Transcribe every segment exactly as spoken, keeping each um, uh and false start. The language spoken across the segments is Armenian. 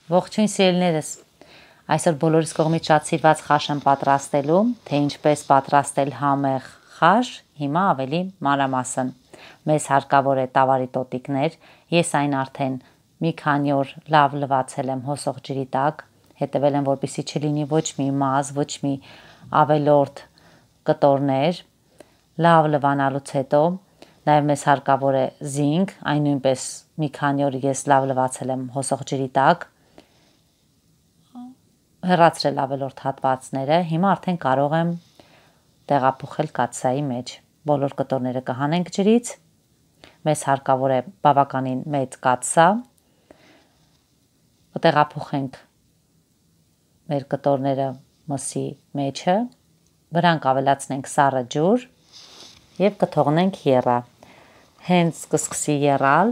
Ողջույն սիրելիներս, այսօր բոլորիս կողմից շատ սիրված խաշ եմ պատրաստելու, թե ինչպես պատրաստել համեղ խաշ, հիմա ավելի մանրամասն։ Մեզ հարկավոր է տավարի տոտիկներ, ես այն արդեն մի քանի օր լավ լվացել եմ հոսող ջրի տակ, հետևել եմ, որպեսզի չլինի ոչ մի մազ, ոչ մի ավելորդ կտորներ, լավ լվանալուց հետո նաև մեզ հարկավոր է զինք, այն նույնպես մի քանի օր ես լավ լվացել եմ հոսող ջրի տակ, հեռացրել ավելորդ հատվածները, հիմա արդեն կարող եմ տեղափոխել կաթսայի մեջ, բոլոր կտորները կհանենք ջրից, մեզ հարկավոր է բավականին մեծ կաթսա, կտեղափոխենք մեր կտորները մսի մեջը, վրան կավելացնենք սառը ջուր և կթողնենք եռա, հենց կսկսի եռալ,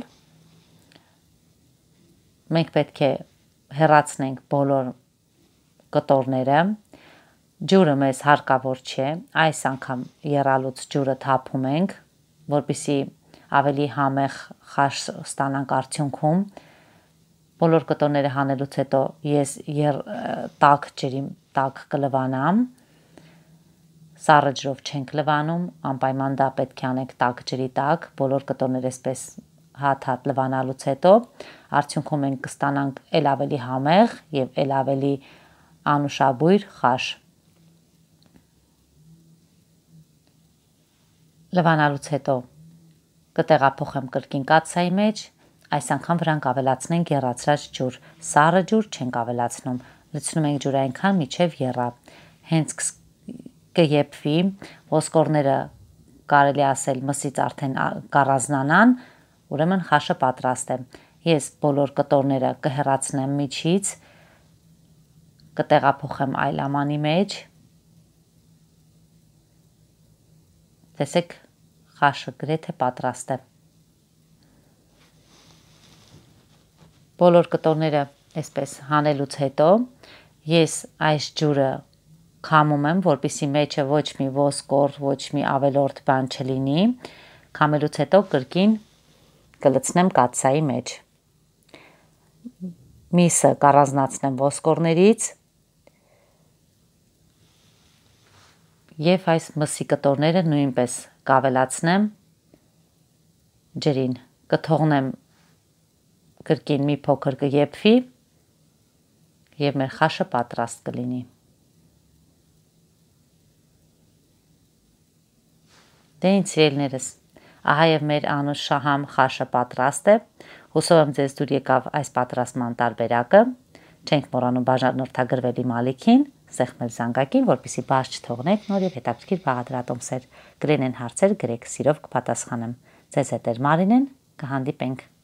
մենք պետք է հեռացնենք բոլոր կտորները, ջուրը մեզ հարկավոր չէ, այս անգամ եռալուց ջուրը թափում ենք, որպեսզի ավելի համեղ խաշ ստանանք արդյունքում, բոլոր կտորները հանելուց հետո ես եր, տաք ջրի տակ կլվանամ, սառը ջրով չենք լվանում, անպայման դա պետք է անենք տաք ջրի տակ, բոլոր կտորները այսպես հատ-հատ լվանալուց հետո արդյունքում մենք կստանանք էլ ավելի համեղ և էլ ավելի անուշաբույր խաշ։ Լվանալուց հետո կտեղափոխեմ կրկին կաթսայի մեջ, այս անգամ վրան կավելացնենք եռացրած ջուր, սառը ջուր չենք ավելացնում, լցնում ենք ջուրը այնքան մինչև եռա, հենց կեփվի, ոսկորները կարելի ասել մսից արդեն կառանձնանան, ուրեմն խաշը պատրաստ է։ Ես բոլոր կտորները կհեռացնեմ միջից, կտեղափոխեմ այլամանի մեջ, տեսեք խաշը գրեթե պատրաստ է։ Բոլոր կտորները այսպես հանելուց հետո ես այս ջուրը քամում եմ, որպեսզի մեջը ոչ մի ոսկոր, ոչ մի ավելորդ բան չլինի, քամելուց հետո կրկին կլցնեմ կաթսայի մեջ, միսը կառանձնացնեմ ոսկորներից և այս մսի կտորները նույնպես կավելացնեմ ջրին, կթողնեմ կրկին մի փոքր կեփվի և մեր խաշը պատրաստ կլինի։ Դե ինչ սիրելիներս, ահա և մեր անուշահամ խաշը պատրաստ է, հուսով եմ ձեզ դուր եկավ այս պատրաստման տարբերակը, չենք մոռանում բաժանորդագրվել իմ ալիքին, սեղմել զանգակին, որպեսզի բաց չթողնեք, նոր և հետաքրքիր բաղադրատոմսեր, կլինեն հարցեր գրեք, սիրով կպատասխանեմ, ձեզ հետ էր Մարինեն, կհանդիպենք։